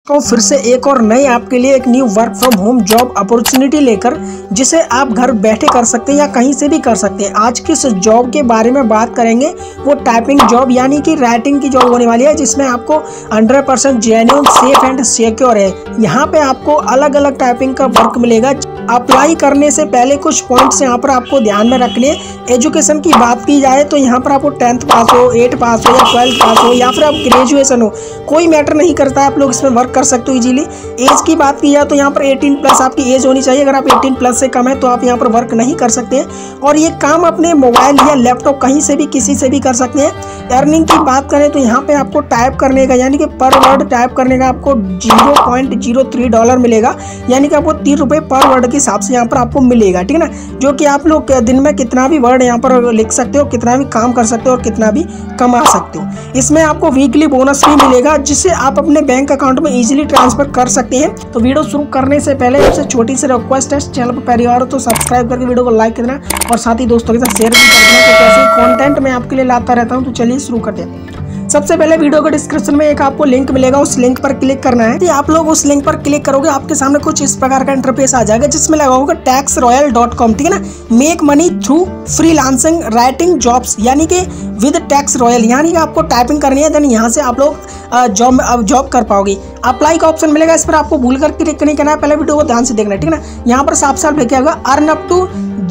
तो फिर से एक और नई आपके लिए एक new work from home job opportunity लेकर जिसे आप घर बैठे कर सकते हैं या कहीं से भी कर सकते हैं। आज की इस जॉब के बारे में बात करेंगे। वो टाइपिंग जॉब यानी कि राइटिंग की जॉब होने वाली है, जिसमें आपको 100% जेन्युइन, सेफ एंड सिक्योर है। यहाँ पे आपको अलग अलग टाइपिंग का वर्क मिलेगा। अप्लाई करने से पहले कुछ पॉइंट्स यहाँ पर आपको ध्यान में रखने हैं। एजुकेशन की बात की जाए तो यहाँ पर आपको 10th पास हो, 8 पास हो या 12th पास हो या फिर आप ग्रेजुएशन हो, कोई मैटर नहीं करता है, आप लोग इसमें वर्क कर सकते हो इजीली। एज की बात की जाए तो यहाँ पर 18 प्लस आपकी एज होनी चाहिए। अगर आप 18 प्लस से कम है तो आप यहाँ पर वर्क नहीं कर सकते हैं। और ये काम अपने मोबाइल या लैपटॉप कहीं से भी किसी से भी कर सकते हैं। अर्निंग की बात करें तो यहाँ पे आपको टाइप करने का यानी कि पर वर्ड टाइप करने का आपको $0.03 मिलेगा, यानी कि आपको 3 रुपये पर वर्ड के हिसाब से यहाँ पर आपको मिलेगा, ठीक है ना। जो कि आप लोग दिन में कितना भी वर्ड यहाँ पर लिख सकते हो, कितना भी काम कर सकते हो और कितना भी कमा सकते हो। इसमें आपको वीकली बोनस भी मिलेगा, जिससे आप अपने बैंक अकाउंट में इजीली ट्रांसफर कर सकते हैं। तो वीडियो शुरू करने से पहले आपसे छोटी सी रिक्वेस्ट है, चैनल पर पहली बार हो तो सब्सक्राइब करके वीडियो को लाइक कर देना और साथ ही दोस्तों के साथ शेयर भी कर देना। तो कैसे कंटेंट मैं आपके लिए लाता रहता हूँ। तो चलिए शुरू करते हैं। सबसे पहले वीडियो के डिस्क्रिप्शन में एक आपको लिंक मिलेगा, उस लिंक पर क्लिक करना है। आप लोग उस लिंक पर क्लिक करोगे, आपके सामने कुछ इस प्रकार का इंटरफेस आ जाएगा, जिसमें लगा होगा taxroyal.com, ठीक है ना। Make money through freelancing writing jobs, यानी कि विद टैक्स रॉयल, यानी कि आपको टाइपिंग करनी है, देन यहाँ से आप लोग जॉब कर पाओगे। अप्लाई का ऑप्शन मिलेगा, इस पर आपको भूलकर क्लिक नहीं करना है, पहले वीडियो को ध्यान से देखना है, ठीक है ना। यहाँ पर साफ साफ लिखा होगा अर्न अप टू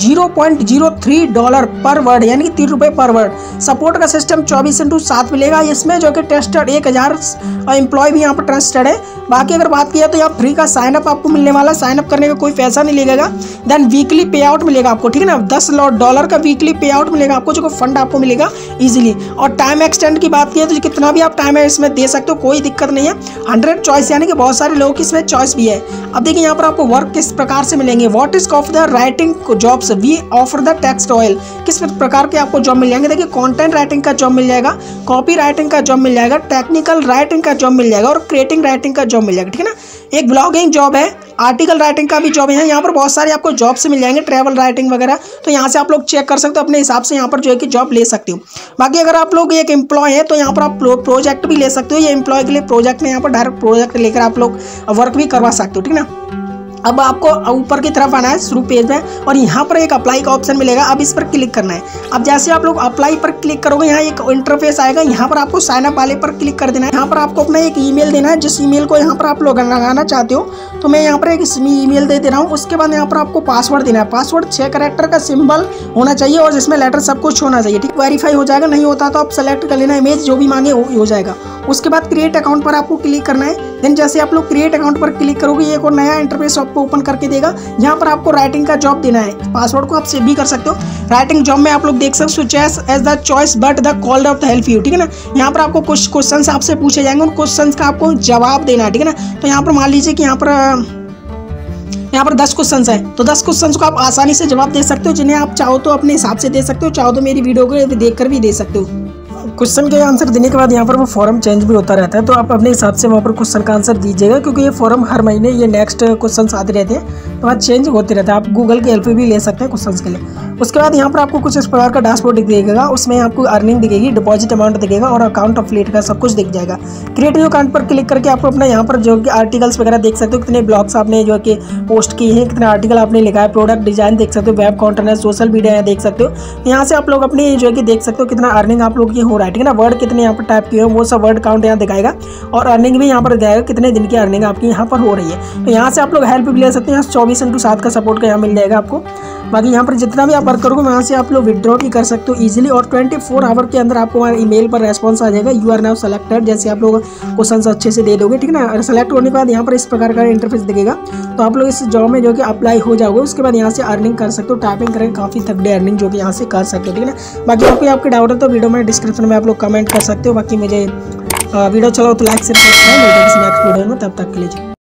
$0.03 पर वर्ड, यानी कि 3 रुपये पर वर्ड। सपोर्ट का सिस्टम 24/7 मिलेगा। इसमें जो कि टेस्टेड 1000 एम्प्लॉय भी यहाँ पर ट्रस्टेड है। बाकी अगर बात किया तो यहाँ फ्री का साइन अप आपको मिलने वाला, साइन अप करने का कोई पैसा नहीं लगेगा। देन वीकली पे आउट मिलेगा आपको, ठीक है ना। $10 का वीकली पे आउट मिलेगा आपको, जो फंड आपको मिलेगा इजीली। और टाइम एक्सटेंड की बात की तो कितना भी आप टाइम है इसमें दे सकते हो, कोई दिक्कत नहीं है। 100 चॉइस, यानी कि बहुत सारे लोगों की इसमें चॉइस भी है। अब देखिए यहाँ पर आपको वर्क किस प्रकार से मिलेंगे। What is of the writing jobs we offer the text royal, किस प्रकार के आपको जॉब मिल जाएंगे। देखिए कंटेंट राइटिंग का जॉब मिल जाएगा, कॉपी राइटिंग का जॉब मिल जाएगा, टेक्निकल राइटिंग का जॉब मिल जाएगा और क्रिएटिंग राइटिंग का जॉब मिल जाएगा, ठीक है ना। एक ब्लॉगिंग जॉब है, आर्टिकल राइटिंग का भी जॉब है। यहाँ पर बहुत सारे आपको जॉब से मिल जाएंगे, ट्रैवल राइटिंग वगैरह। तो यहाँ से आप लोग चेक कर सकते हो, अपने हिसाब से यहाँ पर जो है कि जॉब ले सकते हो। बाकी अगर आप लोग एक एम्प्लॉय है तो यहाँ पर आप प्रोजेक्ट भी ले सकते हो। ये एम्प्लॉय के लिए प्रोजेक्ट में यहाँ पर डायरेक्ट प्रोजेक्ट लेकर आप लोग वर्क भी करवा सकते हो, ठीक है ना। अब आपको ऊपर की तरफ आना है शुरू पेज में, और यहाँ पर एक अप्लाई का ऑप्शन मिलेगा। अब इस पर क्लिक करना है। अब जैसे आप लोग अप्लाई पर क्लिक करोगे, यहाँ एक इंटरफेस आएगा। यहाँ पर आपको साइन अप वाले पर क्लिक कर देना है। यहाँ पर आपको अपना एक ईमेल देना है, जिस ईमेल को यहाँ पर आप लोग लगाना चाहते हो। तो मैं यहाँ पर एक ईमेल दे रहा हूँ। उसके बाद यहाँ पर आपको पासवर्ड देना है। पासवर्ड 6 कैरेक्टर का सिंबल होना चाहिए और जिसमें लेटर सब कुछ होना चाहिए, ठीक। वेरीफाई हो जाएगा, नहीं होता तो आप सेलेक्ट कर लेना, इमेज जो भी मांगे हो जाएगा। उसके बाद क्रिएट अकाउंट पर आपको क्लिक करना है। देन जैसे आप लोग क्रिएट अकाउंट पर क्लिक करोगे, ये एक और नया इंटरफेस आपको ओपन करके देगा। यहाँ पर आपको राइटिंग का जॉब देना है। पासवर्ड को आप सेव भी कर सकते हो। राइटिंग जॉब में आप लोग देख सकते हो, choice age the choice but the called of the help you, ठीक है ना। यहाँ पर आपको कुछ क्वेश्चंस आपसे पूछे जाएंगे, उन क्वेश्चंस का आपको जवाब देना है, ठीक है ना। तो यहाँ पर मान लीजिए कि यहाँ पर 10 क्वेश्चंस है, तो 10 क्वेश्चंस को आप आसानी से जवाब दे सकते हो, जिन्हें आप चाहो तो अपने हिसाब से दे सकते हो, चाहो तो मेरी वीडियो को देखकर भी दे सकते हो। क्वेश्चन के आंसर देने के बाद यहाँ पर वो फॉर्म चेंज भी होता रहता है, तो आप अपने हिसाब से वहाँ पर क्वेश्चन का आंसर दीजिएगा, क्योंकि ये फॉर्म हर महीने ये नेक्स्ट क्वेश्चन आते रहते हैं, तो वहाँ चेंज होते रहता है। आप गूगल की हेल्प भी ले सकते हैं क्वेश्चन के लिए। उसके बाद यहाँ पर आपको कुछ इस प्रकार का डैशबोर्ड दिखेगा, उसमें आपको अर्निंग दिखेगी, डिपॉजिट अमाउंट दिखेगा और अकाउंट अफिलिएट का सब कुछ दिख जाएगा। क्रिएटिव अकाउंट पर क्लिक करके आपको अपना यहाँ पर जो कि आर्टिकल्स वगैरह देख सकते हो, कितने ब्लॉग्स आपने जो कि पोस्ट किए हैं, कितने आर्टिकल आपने लिखा है, प्रोडक्ट डिजाइन देख सकते हो, वेब कंटेंट, सोशल मीडिया देख सकते हो। यहाँ से आप लोग अपनी जो है कि देख सकते हो कितना अर्निंग आप लोग की हो रहा है, ठीक है ना। वर्ड कितने यहाँ पर टाइप किए हो वो सब वर्ड काउंट यहाँ दिखाएगा, और अर्निंग भी यहाँ पर दिखाएगा, कितने दिन की अर्निंग आपकी यहाँ पर हो रही है। तो यहाँ से आप लोग हेल्प भी ले सकते हैं। यहाँ 24/7 का सपोर्ट का यहाँ मिल जाएगा आपको। बाकी यहाँ पर जितना भी आप वर्क करोगे वहाँ से आप लोग विड्रॉ भी कर सकते हो इजीली, और 24 आवर के अंदर आपको हमारे ईमेल पर रेस्पॉन्स आ जाएगा, यू आर नाउ सेलेक्टेड। जैसे आप लोग क्वेश्चन अच्छे से दे दोगे, ठीक है ना। सेलेक्ट होने के बाद यहाँ पर इस प्रकार का इंटरफेस दिखेगा, तो आप लोग इस जॉब में जो कि अप्लाई हो जाओगे। उसके बाद यहाँ से अर्निंग कर सकते हो, टाइपिंग करेंगे काफ़ी तगड़े अर्निंग जो कि यहाँ से कर सकते हो, ठीक है ना। बाकी आपको आपके डाउट है तो वीडियो में डिस्क्रिप्शन में आप लोग कमेंट कर सकते हो। बाकी मुझे वीडियो चलो तो लाइक से सब्सक्राइब, मिलते हैं किसी नेक्स्ट वीडियो में, तब तक के लिए।